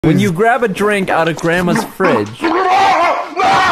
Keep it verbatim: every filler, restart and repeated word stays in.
When you grab a drink out of grandma's fridge,